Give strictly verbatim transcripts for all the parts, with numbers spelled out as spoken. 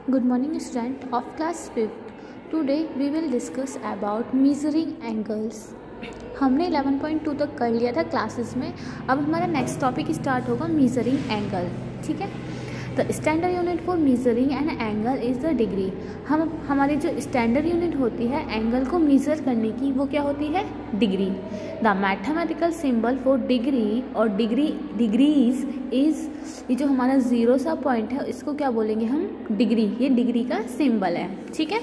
Good morning student of class fifth. Today we will discuss about measuring angles. हमने eleven point two तक कर लिया था classes में. अब हमारा नेक्स्ट टॉपिक स्टार्ट होगा मीजरिंग एंगल. ठीक है, तो standard unit for measuring an angle is the degree. हम हमारी जो स्टैंडर्ड यूनिट होती है एंगल को मीज़र करने की, वो क्या होती है? Degree. The mathematical symbol for degree और डिग्री डिग्रीज इज़, ये जो हमारा ज़ीरो सा पॉइंट है इसको क्या बोलेंगे हम? डिग्री. ये डिग्री का सिंबल है. ठीक है.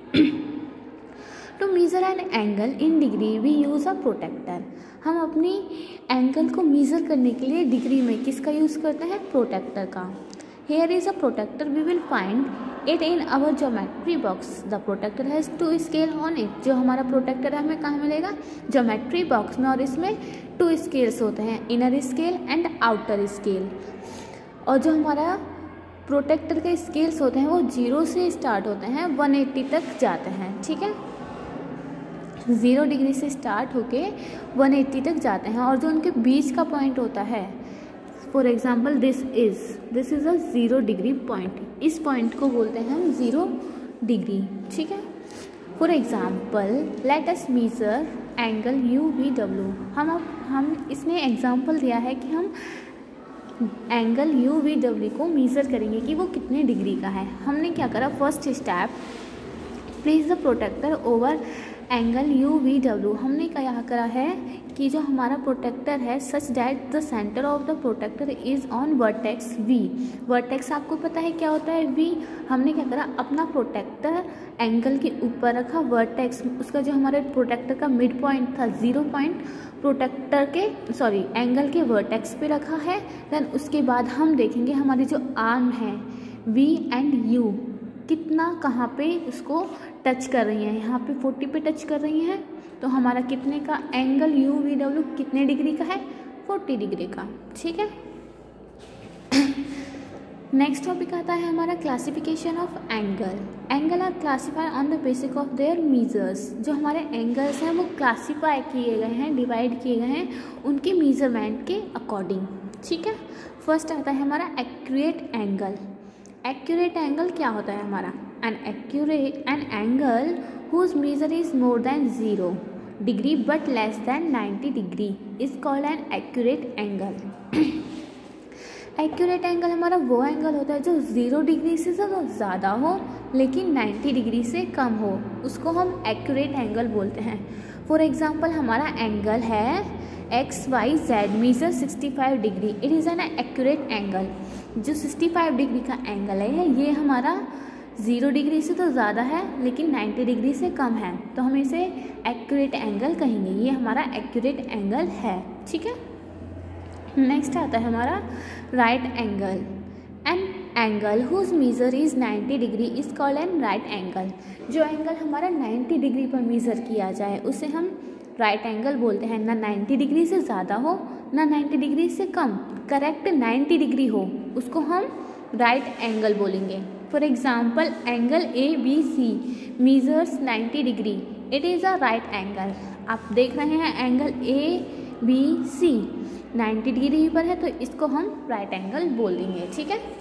To measure an angle in degree we use a protractor. हम अपनी एंगल को मीज़र करने के लिए डिग्री में किसका यूज़ करते हैं? प्रोटेक्टर का. Here is a protector. We will find it in our geometry box. The protector has two scale on it. जो हमारा प्रोटेक्टर है हमें कहाँ मिलेगा? ज्योमेट्री बॉक्स में. और इसमें टू स्केल्स होते हैं, inner scale and outer scale. और जो हमारा प्रोटेक्टर के स्केल्स होते हैं वो जीरो से स्टार्ट होते हैं, वन एट्टी तक जाते हैं. ठीक है, ज़ीरो डिग्री से स्टार्ट होके वन एट्टी तक जाते हैं. और जो उनके बीच का पॉइंट होता है, for example this is this is a zero degree point. इस पॉइंट को बोलते हैं हम ज़ीरो डिग्री. ठीक है. For example let us measure angle U V W. हम अब हम इसने एग्जाम्पल दिया है कि हम एंगल यू वी डब्ल्यू को मीज़र करेंगे कि वो कितने डिग्री का है. हमने क्या करा? First step, place the protractor over angle U V W. हमने क्या करा है कि जो हमारा प्रोटेक्टर है such that the centre of the protractor is on vertex V. Vertex आपको पता है क्या होता है? वी. हमने क्या करा? अपना प्रोटेक्टर एंगल के ऊपर रखा. वर्टेक्स उसका जो हमारे प्रोटेक्टर का मिड पॉइंट था, ज़ीरो पॉइंट, प्रोटेक्टर के सॉरी एंगल के वर्टेक्स पे रखा है. देन उसके बाद हम देखेंगे हमारी जो आर्म है वी एंड यू कितना कहाँ पे उसको टच कर रही हैं. यहाँ पे फोर्टी पे टच कर रही हैं, तो हमारा कितने का एंगल यू वी डब्ल्यू कितने डिग्री का है? फोर्टी डिग्री का. ठीक है. नेक्स्ट टॉपिक आता है हमारा classification of angle. Angle are classify on the basis of their measures. जो हमारे एंगल्स हैं वो क्लासीफाई किए गए हैं, डिवाइड किए गए हैं उनके मीजरमेंट के अकॉर्डिंग. ठीक है. फर्स्ट आता है हमारा एक्यूरेट एंगल. एक्यूरेट एंगल क्या होता है हमारा? An accurate an angle whose measure is more than zero degree but less than ninety degree is called an accurate angle. Accurate angle हमारा वो एंगल होता है जो ज़ीरो डिग्री से तो ज़्यादा हो लेकिन नाइन्टी डिग्री से कम हो, उसको हम एक्यूरेट एंगल बोलते हैं. फॉर एग्जाम्पल हमारा एंगल है X Y Z measure sixty five degree. It is an accurate angle. जो सिक्सटी फाइव डिग्री का एंगल है ये हमारा ज़ीरो डिग्री से तो ज़्यादा है लेकिन नाइन्टी डिग्री से कम है, तो हम इसे एक्यूरेट एंगल कहेंगे. ये हमारा एक्यूरेट एंगल है. ठीक है. नेक्स्ट आता है हमारा right angle. An angle whose measure is ninety degree is called an right angle. जो एंगल हमारा नाइन्टी डिग्री पर मीज़र किया जाए उसे हम राइट एंगल बोलते हैं. ना नाइन्टी डिग्री से ज़्यादा हो ना नाइन्टी डिग्री से कम, करेक्ट नाइन्टी डिग्री हो, उसको हम राइट एंगल बोलेंगे. For example angle A B C measures ninety degree. It is a right angle. आप देख रहे हैं angle A B C ninety degree पर है तो इसको हम राइट एंगल बोल देंगे. ठीक है.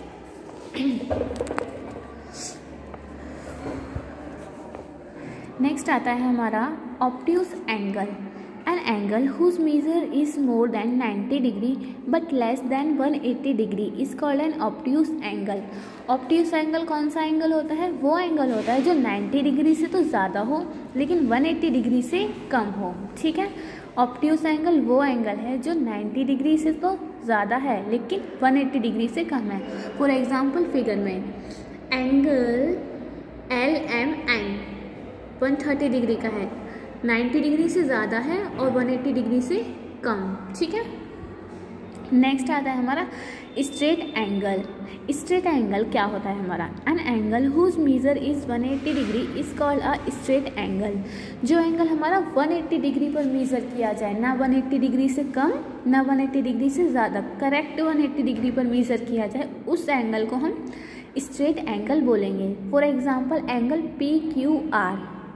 नेक्स्ट आता है हमारा obtuse angle. An angle whose measure is more than ninety degree but less than one eighty degree is called an obtuse angle. Obtuse angle कौन सा एंगल होता है? वो एंगल होता है जो नाइन्टी डिग्री से तो ज़्यादा हो लेकिन वन एट्टी डिग्री से कम हो. ठीक है. ऑब्ट्यूज एंगल वो एंगल है जो नाइन्टी डिग्री से तो ज़्यादा है लेकिन वन एट्टी डिग्री से कम है. फॉर एग्जाम्पल फिगर में angle L M N one thirty degree का है, नाइन्टी डिग्री से ज़्यादा है और वन एट्टी डिग्री से कम. ठीक है. नेक्स्ट आता है हमारा स्ट्रेट एंगल. स्ट्रेट एंगल क्या होता है हमारा? An angle whose measure is one eighty degree is called a straight angle. जो एंगल हमारा वन एट्टी डिग्री पर मीज़र किया जाए, ना वन एट्टी डिग्री से कम ना वन एट्टी डिग्री से ज़्यादा, करेक्ट वन एट्टी डिग्री पर मीज़र किया जाए, उस एंगल को हम स्ट्रेट एंगल बोलेंगे. For example angle P Q R.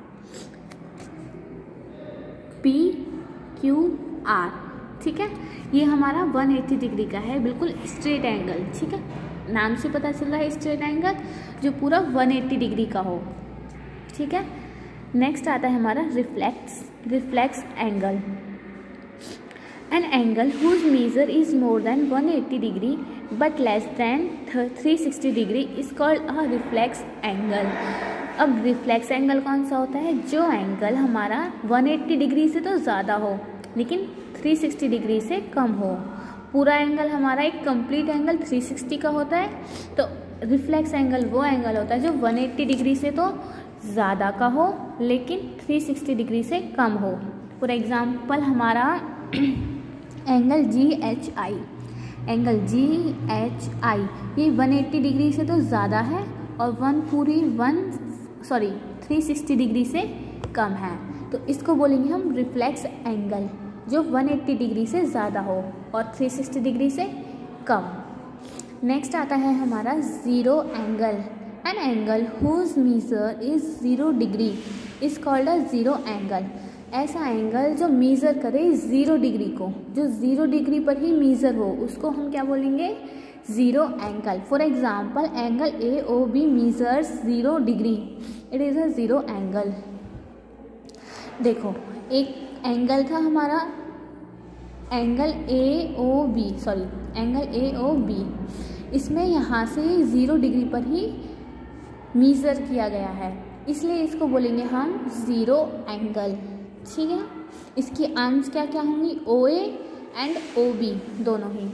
P Q R. ठीक है. ये हमारा वन एट्टी डिग्री का है, बिल्कुल स्ट्रेट एंगल. ठीक है. नाम से पता चल रहा है स्ट्रेट एंगल जो पूरा एक सौ अस्सी डिग्री का हो। ठीक है, नेक्स्ट आता है हमारा reflex reflex angle. An angle whose measure is more than एक सौ अस्सी degree but less than three sixty degree is called a reflex angle. अब रिफ्लेक्स एंगल कौन सा होता है? जो एंगल हमारा एक सौ अस्सी डिग्री से तो ज़्यादा हो लेकिन तीन सौ साठ डिग्री से कम हो। पूरा एंगल हमारा एक कंप्लीट एंगल तीन सौ साठ का होता है, तो रिफ्लेक्स एंगल वो एंगल होता है जो एक सौ अस्सी डिग्री से तो ज़्यादा का हो लेकिन तीन सौ साठ डिग्री से कम हो। फॉर एग्जांपल हमारा angle G H I angle G H I ये एक सौ अस्सी डिग्री से तो ज़्यादा है और वन पूरी वन सॉरी तीन सौ साठ डिग्री से कम है, तो इसको बोलेंगे हम रिफ्लेक्स एंगल जो एक सौ अस्सी डिग्री से ज़्यादा हो और तीन सौ साठ डिग्री से कम। नेक्स्ट आता है हमारा zero angle. An angle whose measure is zero degree is called a zero angle. ऐसा एंगल जो मीज़र करे ज़ीरो डिग्री को, जो ज़ीरो डिग्री पर ही मीज़र हो, उसको हम क्या बोलेंगे? Zero angle. For example angle A O B measures zero degree, it is a zero angle. देखो एक एंगल था हमारा angle A O B sorry angle A O B, इसमें यहाँ से ज़ीरो डिग्री पर ही मीज़र किया गया है, इसलिए इसको बोलेंगे हम ज़ीरो एंगल। ठीक है, इसकी आर्म्स क्या क्या होंगी? ओ ए एंड ओ बी दोनों ही।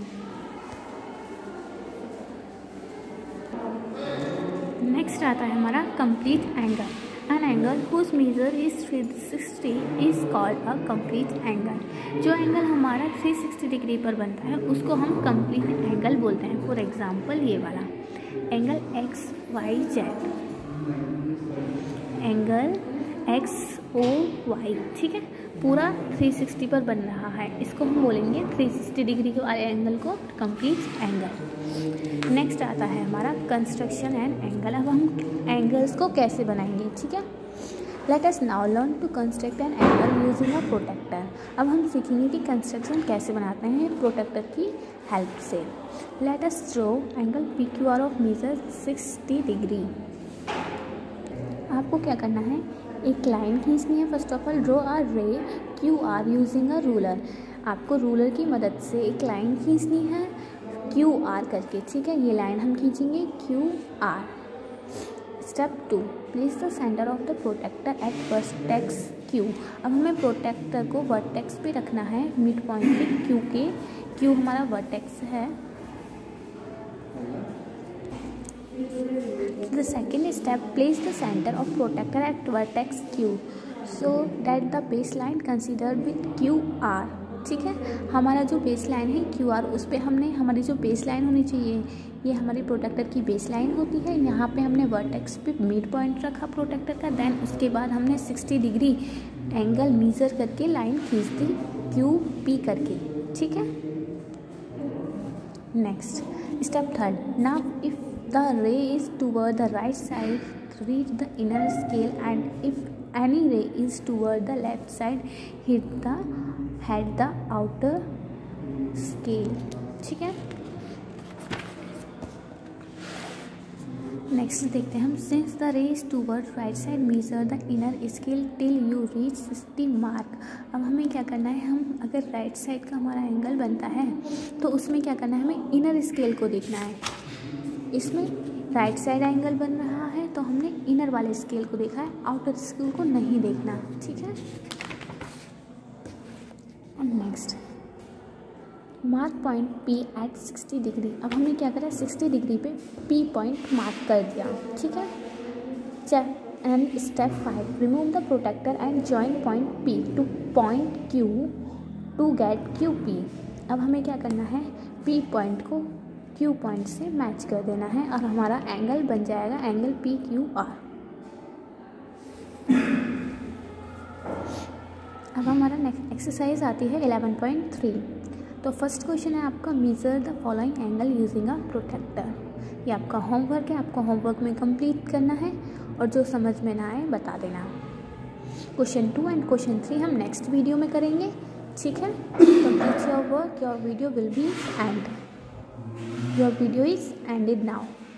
नेक्स्ट आता है हमारा complete angle. An angle whose measure is three sixty is called a complete angle. जो एंगल हमारा तीन सौ साठ डिग्री पर बनता है उसको हम कंप्लीट एंगल बोलते हैं। फॉर एग्जांपल ये वाला angle X Y Z, angle X O Y, ठीक है, पूरा तीन सौ साठ पर बन रहा है, इसको हम बोलेंगे तीन सौ साठ डिग्री के वाले एंगल को कंप्लीट एंगल। नेक्स्ट आता है हमारा कंस्ट्रक्शन एंड एंगल। अब हम एंगल्स को कैसे बनाएंगे, ठीक है। Let us now learn to construct an angle using a protractor. अब हम सीखेंगे कि कंस्ट्रक्शन कैसे बनाते हैं प्रोटेक्टर की हेल्प से। Let us draw angle P Q R of measure साठ डिग्री। आपको क्या करना है, एक लाइन खींचनी है। First of all draw a ray Q R using a ruler. आपको रूलर की मदद से एक लाइन खींचनी है क्यू आर करके, ठीक है। ये लाइन हम खींचेंगे Q R. Step two, place the centre of the protractor at vertex Q. अब हमें प्रोटेक्टर को वर्टेक्स पे रखना है, मिड पॉइंट पे क्यू के। क्यू हमारा वर्टेक्स है। The second step, place the center of protector at vertex Q so that the baseline considered with Q R। ठीक है, हमारा जो बेस लाइन है क्यू आर, उस पर हमने हमारी जो बेस लाइन होनी चाहिए, ये हमारी प्रोटेक्टर की बेस लाइन होती है। यहाँ पे हमने वर्टेक्स पे मिड पॉइंट रखा प्रोटेक्टर का, देन उसके बाद हमने साठ डिग्री एंगल मीजर करके लाइन खींच दी क्यू पी करके, ठीक है। Next step third, now if the ray is toward the right side, reach the inner scale, and if any ray is toward the left side, hit the head the outer scale। ठीक है, next देखते हैं हम। Since the ray is toward right side, measure the inner scale till you reach sixty mark. अब हमें क्या करना है, हम अगर राइट साइड का हमारा एंगल बनता है तो उसमें क्या करना है, हमें इनर स्केल को देखना है। इसमें राइट साइड एंगल बन रहा है तो हमने इनर वाले स्केल को देखा है, आउटर स्केल को नहीं देखना, ठीक है। और next mark point P at साठ डिग्री। अब हमने क्या करा, साठ डिग्री पे पी पॉइंट मार्क कर दिया, ठीक है। Check and step five, remove the protractor and join point P to point Q to get Q P. अब हमें क्या करना है, पी पॉइंट को क्यू पॉइंट से मैच कर देना है और हमारा एंगल बन जाएगा एंगल पी क्यू आर। अब हमारा नेक्स्ट एक्सरसाइज आती है इलेवन पॉइंट थ्री। तो फर्स्ट क्वेश्चन है आपका, measure the following angle using a protractor. ये आपका होमवर्क है, आपको होमवर्क में कंप्लीट करना है और जो समझ में ना आए बता देना। Question two and question three हम नेक्स्ट वीडियो में करेंगे, ठीक है। Complete your work, your video will be end. Your video is ended now.